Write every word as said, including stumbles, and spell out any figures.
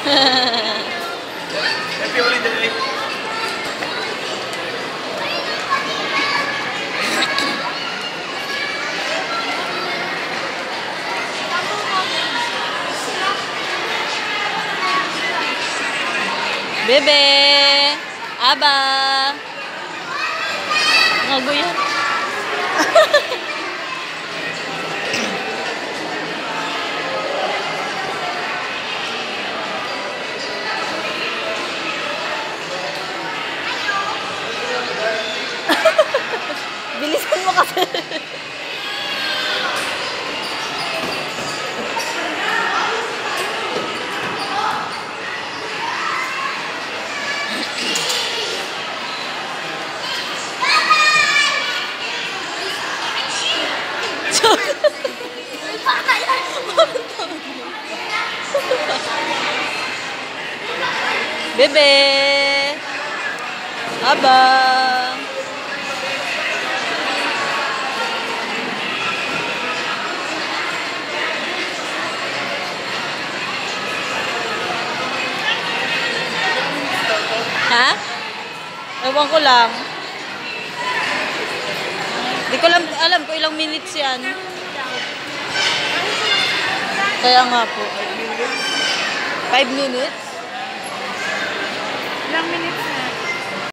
Happy holiday. Bebe! Aba! Ngago yan. Bilisan mo kasi. Bebe! Abang! Ha? Ewan ko lang. Di ko lang alam kung ilang minutes yan. Kaya nga po. Five minutes? Ilang minutes na?